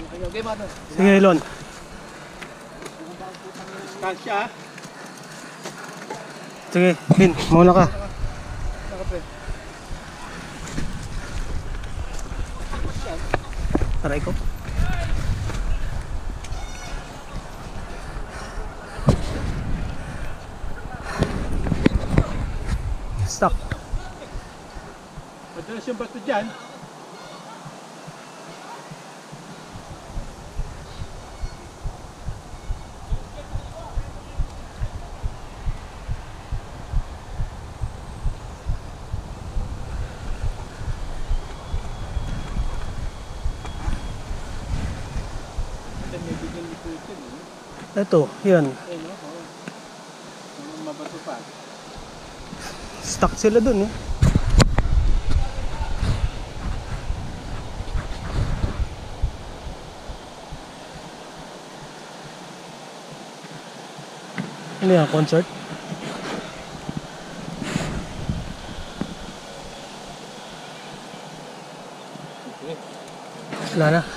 Sige, Lon. Kansya. Sige, Lin, mauna ka. Aray ko. Stop. Madalas yung bato dyan. Ito, yan. Ayun, oh. Mabato pa. Stuck sila dun eh. Ano yan, concert? Wala na.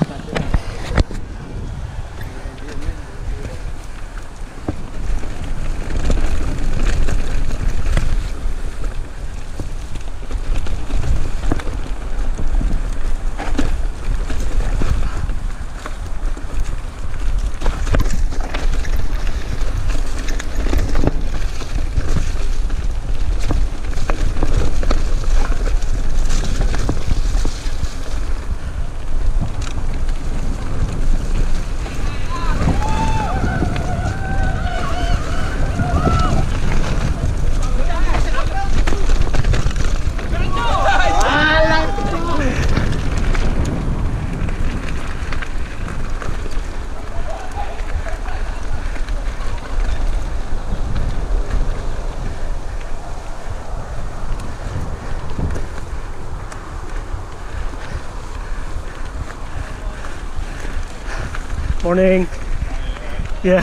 Morning. Yeah.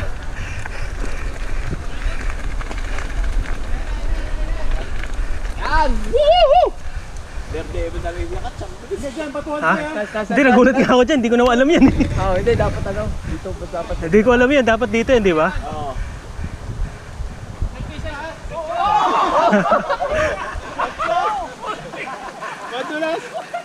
Yan! Woohoo! Daredevil na rin yakat siya. Hindi dyan, patuhan Ha? siya. Hindi, nagulat nga ako dyan. Hindi ko na alam yan. Oo, hindi. Dapat ano. Dito pa dapat. Hindi ko alam yan. Dapat dito yan, di ba? Oo. Madulas!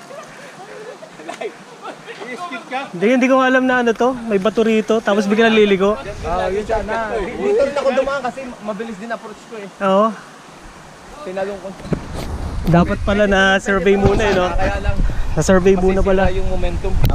I-skip ka? Hindi ko alam na ano to. May bato rito. Tapos biglang liligo. Oo, yun siya na. Dito rin ako dumaan kasi mabilis din approach ko eh. Oo. Tinalong ko. Dapat pala na survey muna eh, no? Kaya lang. Na survey muna pala. Yung momentum.